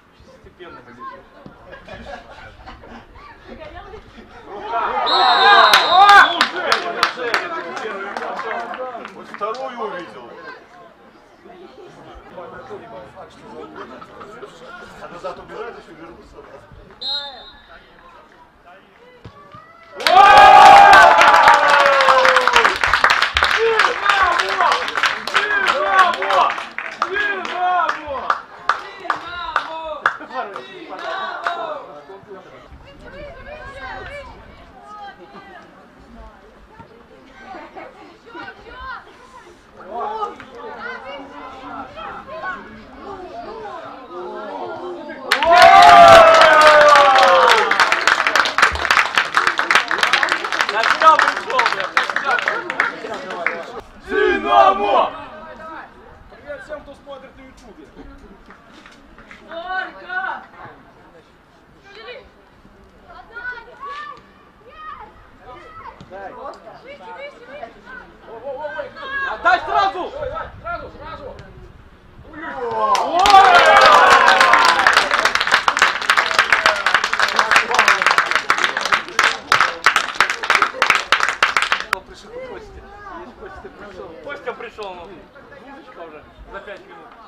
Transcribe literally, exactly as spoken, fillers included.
Степенно побежишь. Вот вторую увидел. А назад убежать еще вернуться. Динамо! Привет всем, кто смотрит на ютубе. Орка! Отдай сразу! Сразу, сразу! Пришел Костя. Костя пришел. Костя пришел, ну. Двушечка уже за пять минут.